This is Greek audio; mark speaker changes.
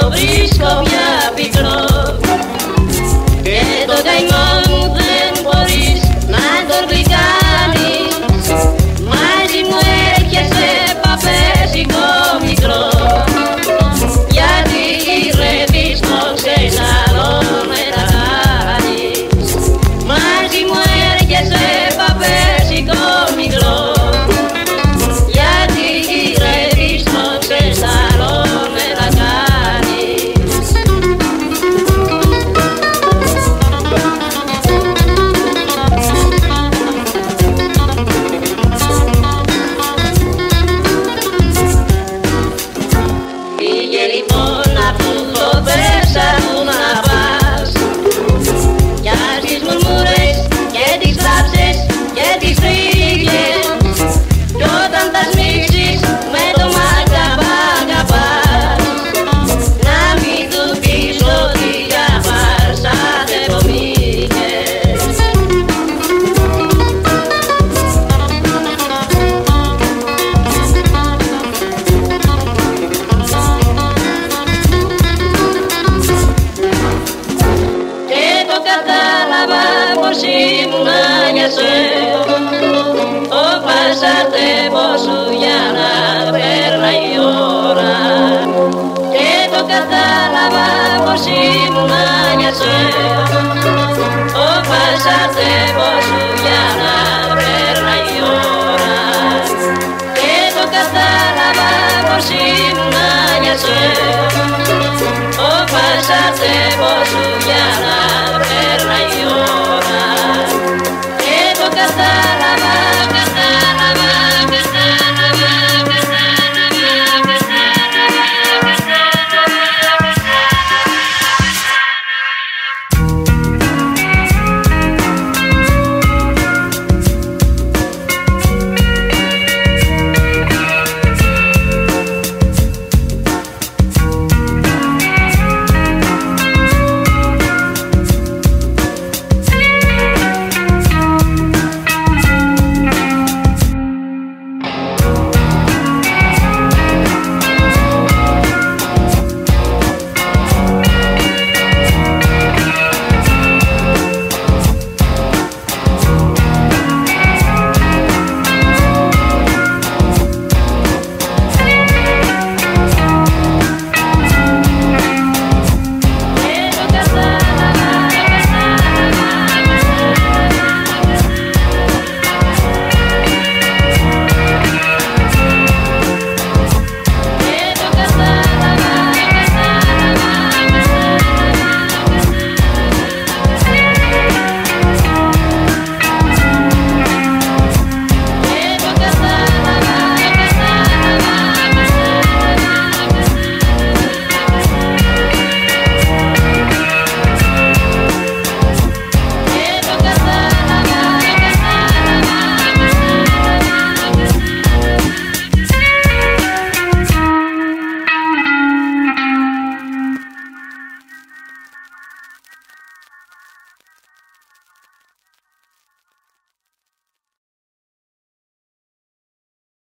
Speaker 1: βρίσκω πια πικρό και το καημό μου δεν μπορείς να το γλυκάνεις. Μαζί μου έρχεσαι παπέσικο μικρό, γιατί γυρεύεις το ξεναρό με τα κάνεις. Μαζί μου έρχεσαι παπέσικο μικρό, γιατί γυρεύεις το ξεναρό με τα κάνεις. Πήγε λοιπόν απ' του το πέσα μου να πας, κι ας τις μουρμούρες και τις τάψες και τις τρίγλες, κι όταν τα σμίξεις με το μαγκαπάς, να μην του πεις ότι για φάρσα δεν πομίγες. Και το κατάλαβα πως ήμουνα για σένα, ο πασαρτεύος σου για να περνάει η ώρα. Και το κατάλαβα πως ήμουνα για σένα, ο πασαρτεύος σου για να περνάει η ώρα. Και το κατάλαβα πως ήμουνα για σένα, ο πασαρτεύος